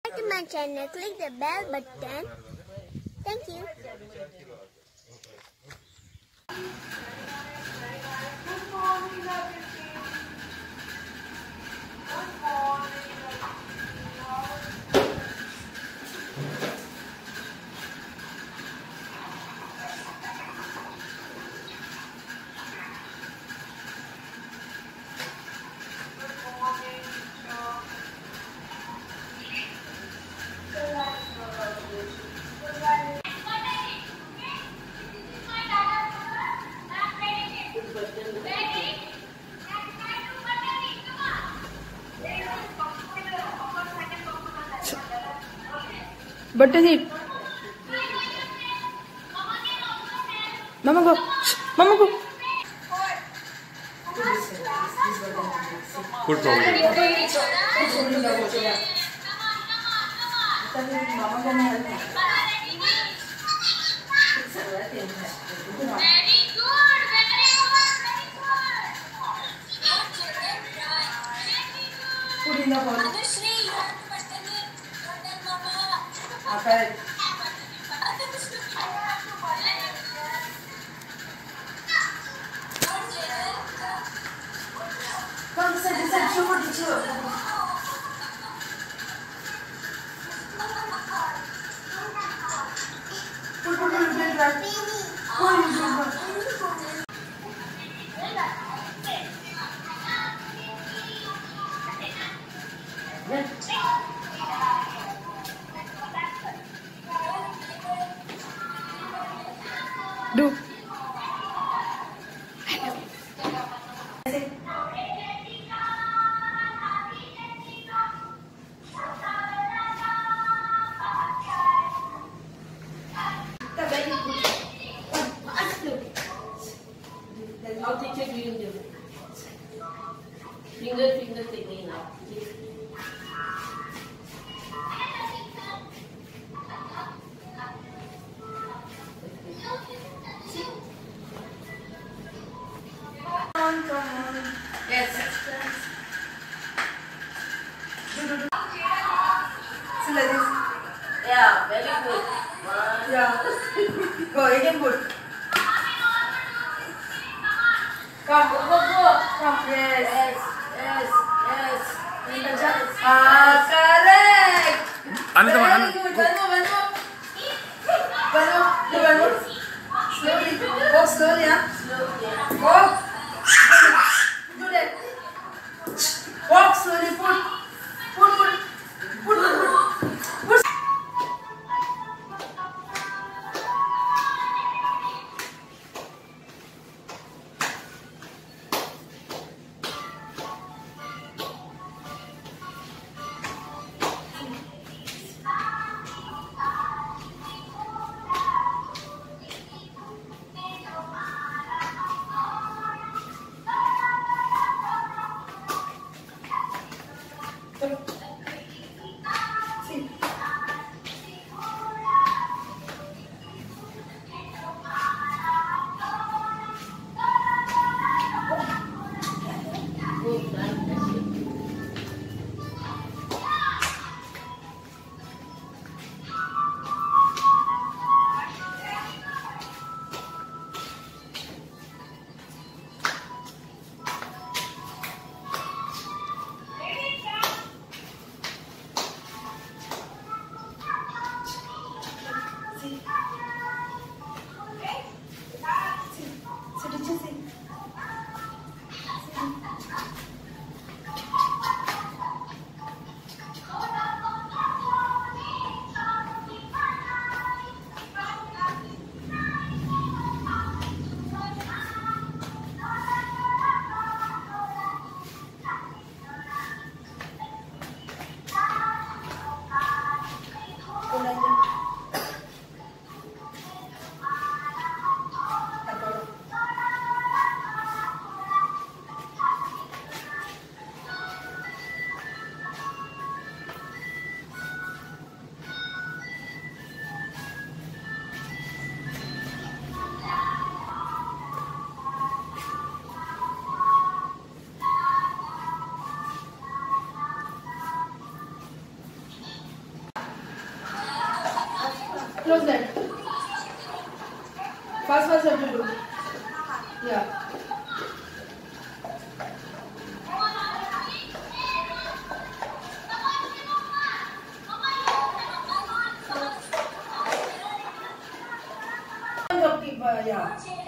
To my channel, click the bell button. Thank you. Button it. Mama go. Mama go. Good problem. Put in the bowl. Okay. Come this side, show for teacher. Do. I'll take your finger thingy now. Come on. Yes. See like this. Yeah, very good. Yeah. Go again. Good. Come. Come. Yes. Correct. Another one. Very good. One more. Slowly. Go slowly, huh? Go. Do that. Walk slowly. Put. Close that. Fast you have to do. Yeah. Yeah.